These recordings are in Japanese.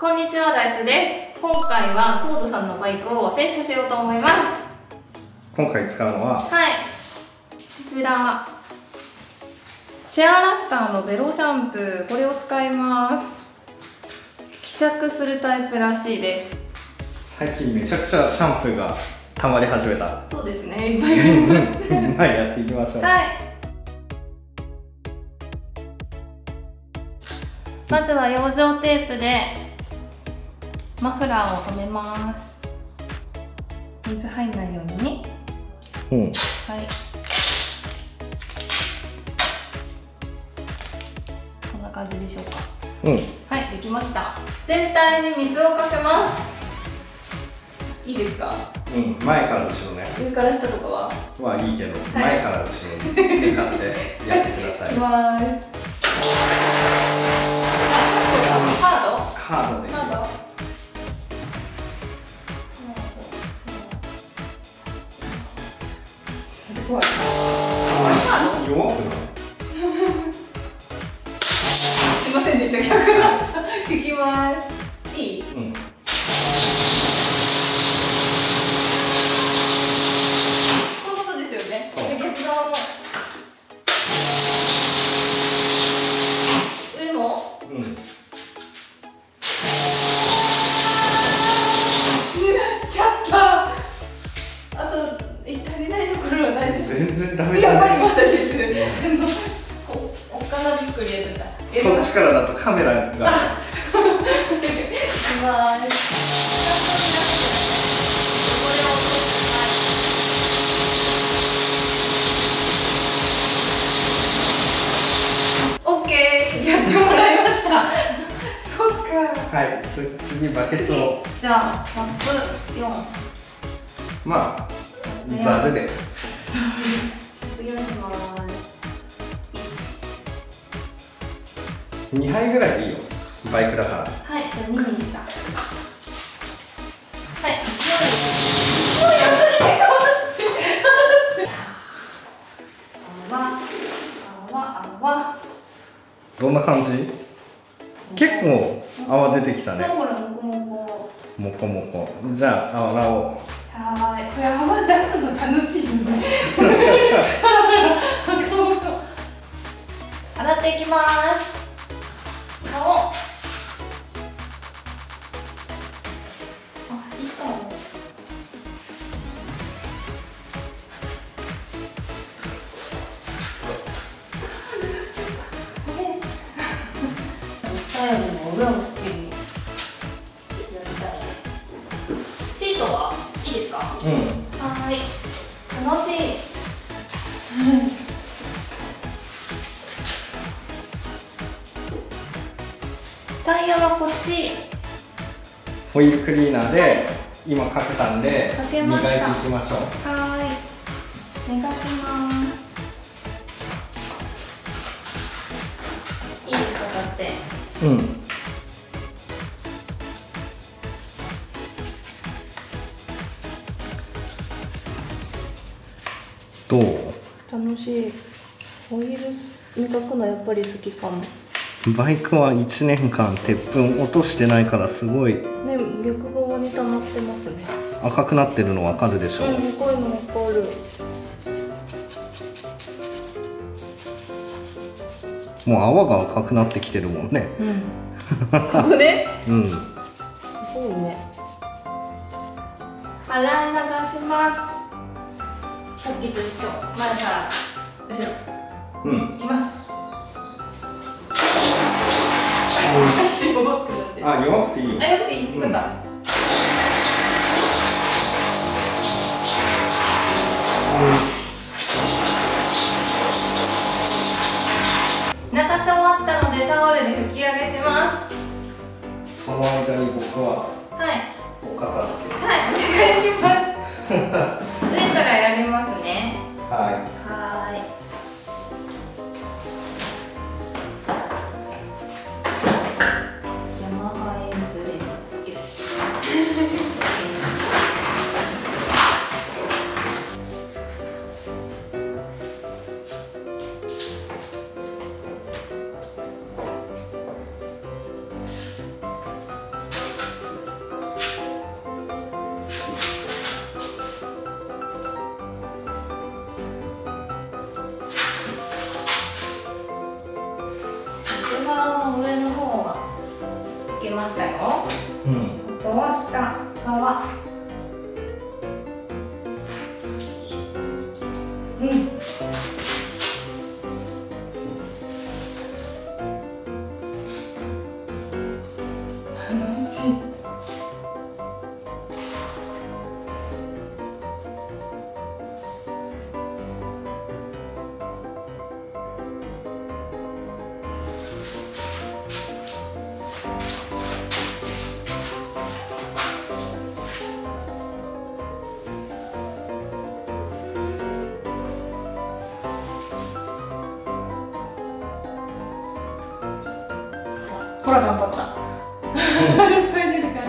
こんにちは、ダイスです。今回はコードさんのバイクを洗車しようと思います。 今回使うのは、 はい、こちらシェアラスターのゼロシャンプー、これを使います。希釈するタイプらしいです。 最近めちゃくちゃシャンプーが溜まり始めた。 そうですね、いっぱいあります。 はい、やっていきましょう。 はい、まずは養生テープでマフラーを留めます。水入んないようにね。 うん。 はい、こんな感じでしょうか。 うん。 はい、できました。全体に水をかけます。いいですか？ うん、前から後ろね。 上から下とかは？ いいけど、前から後ろに向かってやってください。 いきます。 ハードでいいよ。 すごい。 弱くない？ すいませんでした。逆だった。いきます。いい？ うん。 こういうことですよね。 そう。 で、逆側も。上も？ うん。 濡らしちゃった。あと足りないところは大丈夫。 全然ダメやっぱりだね。 またです。おっかなびっくりやってた。 そっちからだとカメラが。 いきます。オッケー、やってもらいました。そっか。 はい、次バケツを。 じゃあマップ4。 まあざるで。 お願いします。 2杯ぐらいでいいよ。バイクだから。 はい、じゃあ2にした。はい、4。もうやっとできそうだって。 どんな感じ？結構泡出てきたね。 そう、ほら、もこもこ。 もこもこ。じゃあ洗おう。 はーい、これ泡出すの楽しいね。洗っていきます。顔。あ、いいかも。最後の裏をすっきりやりたいです。シートはいいですか？ うん。 はーい。楽しい。タイヤはこっち。 ホイールクリーナーで今かけたんでか磨いていけました。 きましょう。 はーい。磨きます。いいですか、だって。 うん。どう？ 楽しい。オイル磨くのやっぱり好きかも。 バイクは1年間鉄粉落としてないからすごいね、逆側に溜まってますね。 赤くなってるの分かるでしょ。 こういうの分かる。 もう泡が赤くなってきてるもんね。 うん。ここね。 うん。 すごいね。洗い流します。さっきと一緒。前から後ろ。 うん。 いきます。弱くなってる。 あ、弱くていいよ。 あ、よくていい。よかった。流し終わったのでタオルで拭き上げします。 その間に僕ははい。 お片付け。 はい、お願いします。上からやりますね。 はい。 はーい。ヤマハエンブレム。よし。 けましたよ。 うん。 あとは下側。うん。楽しい。ほら頑張った。いっぱい出るから。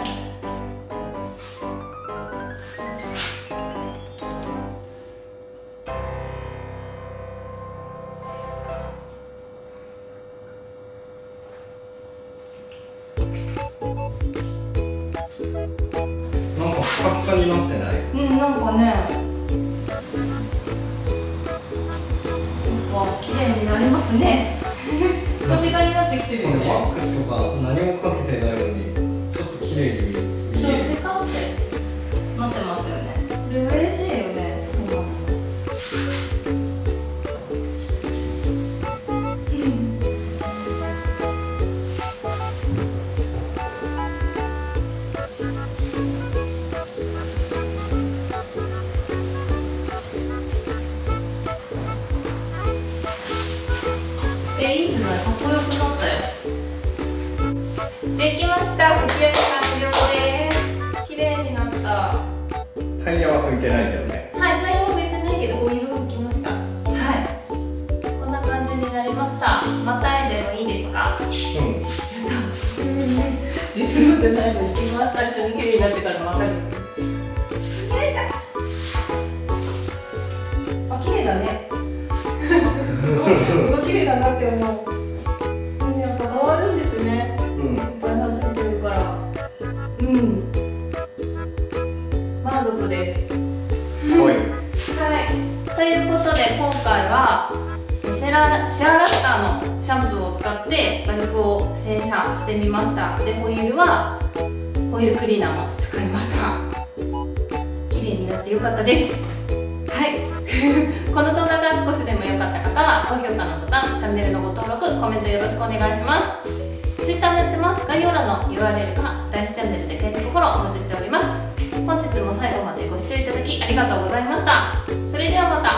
なんかふかふかになってない？ うん、なんかね。綺麗になりますね。ピカピカになってきてるよね。 ワックスとか何もかけてないのにちょっと綺麗に見そう、 える。 テカってなってますよね。これ嬉しいよね。いいじゃない、かっこよくなったよ。できました。拭き上げ完了です。綺麗になった。 タイヤは拭いてないけどね。 はい、タイヤは拭いてないけど、オイルを拭きました。はい。こんな感じになりました。また絵でもいいですか？ うん。 自分のじゃないの、一番最初に綺麗になってからまた。よいしょ。あ、綺麗だね。綺麗だなって思う。やっぱ変わるんですね。 うん。 いっぱい走ってるから。うん。満足です。 はい。 はい。ということで今回はシェアラスターのシャンプーを使って画力を洗車してみました。でホイールはホイールクリーナーも使いました。綺麗になってよかったです。はい。この動画が少しでも良かった方は高評価のボタン、チャンネルのご登録、コメントよろしくお願いします。Twitter もやってます。概要欄の URL かダイスチャンネルで検索フォローお待ちしております。本日も最後までご視聴いただきありがとうございました。それではまた。